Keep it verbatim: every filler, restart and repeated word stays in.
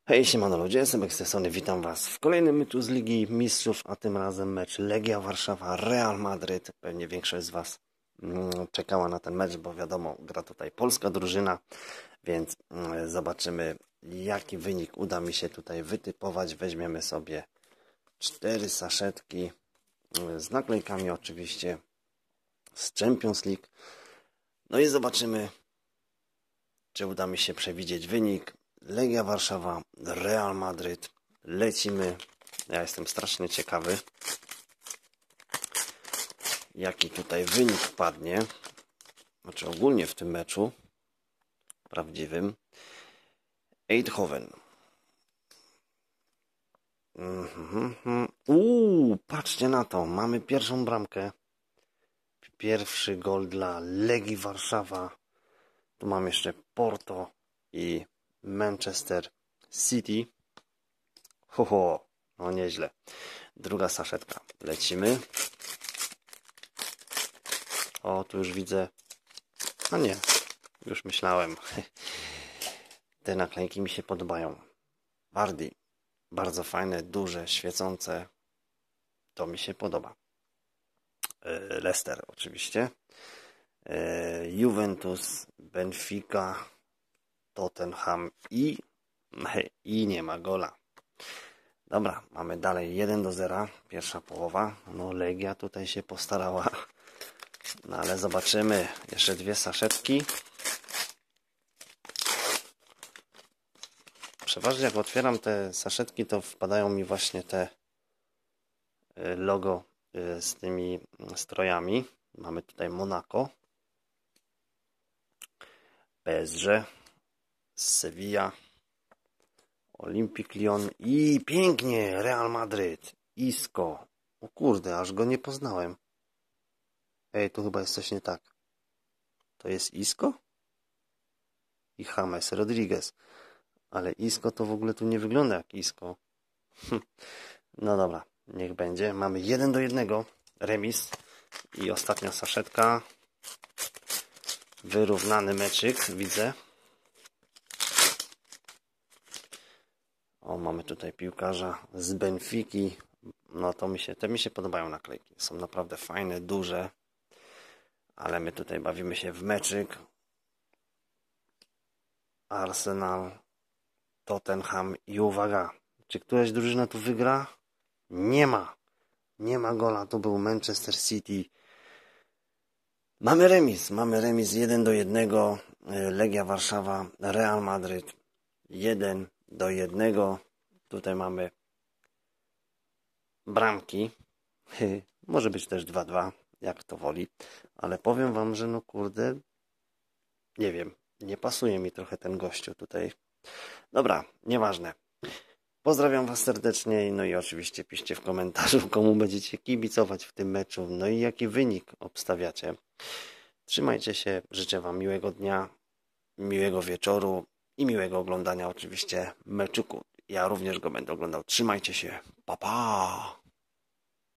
Hej, siemano ludzie, jestem z tej strony, witam was w kolejnym meczu z Ligi Mistrzów, a tym razem mecz Legia Warszawa, Real Madryt. Pewnie większość z was mm, czekała na ten mecz, bo wiadomo, gra tutaj polska drużyna, więc mm, zobaczymy, jaki wynik uda mi się tutaj wytypować. Weźmiemy sobie cztery saszetki mm, z naklejkami oczywiście z Champions League. No i zobaczymy, czy uda mi się przewidzieć wynik. Legia Warszawa, Real Madryt. Lecimy. Ja jestem strasznie ciekawy, jaki tutaj wynik padnie. Znaczy ogólnie w tym meczu prawdziwym. Eindhoven. Mm-hmm. Uuu, patrzcie na to. Mamy pierwszą bramkę. Pierwszy gol dla Legii Warszawa. Tu mam jeszcze Porto i Manchester City. Ho, ho, no nieźle. Druga saszetka. Lecimy. O, tu już widzę. A nie, już myślałem. Te naklejki mi się podobają. Vardy. Bardzo fajne, duże, świecące. To mi się podoba. Leicester oczywiście. Juventus, Benfica, Tottenham i, i nie ma gola. Dobra, mamy dalej jeden do zera. Pierwsza połowa. No Legia tutaj się postarała. No ale zobaczymy. Jeszcze dwie saszetki. Przeważnie jak otwieram te saszetki, to wpadają mi właśnie te logo z tymi strojami. Mamy tutaj Monaco, P S G, Sevilla, Olympique Lyon i pięknie Real Madryt. Isco. O kurde, aż go nie poznałem. Ej, tu chyba jest coś nie tak. To jest Isco? I James Rodriguez. Ale Isco to w ogóle tu nie wygląda jak Isco. No dobra, niech będzie. Mamy jeden do jednego. Remis. I ostatnia saszetka. Wyrównany meczyk, widzę. O, mamy tutaj piłkarza z Benfiki. No to mi się, te mi się podobają naklejki. Są naprawdę fajne, duże. Ale my tutaj bawimy się w meczyk. Arsenal, Tottenham i uwaga. Czy któraś drużyna tu wygra? Nie ma. Nie ma gola. To był Manchester City. Mamy remis. Mamy remis jeden do jednego. Legia Warszawa, Real Madryt. jeden do jednego. Tutaj mamy bramki. Może być też dwa dwa, jak to woli. Ale powiem wam, że no kurde, nie wiem, nie pasuje mi trochę ten gościu tutaj. Dobra, nieważne. Pozdrawiam was serdecznie. No i oczywiście piszcie w komentarzu, komu będziecie kibicować w tym meczu. No i jaki wynik obstawiacie. Trzymajcie się. Życzę wam miłego dnia, miłego wieczoru i miłego oglądania oczywiście meczuku. Ja również go będę oglądał. Trzymajcie się. Pa, pa!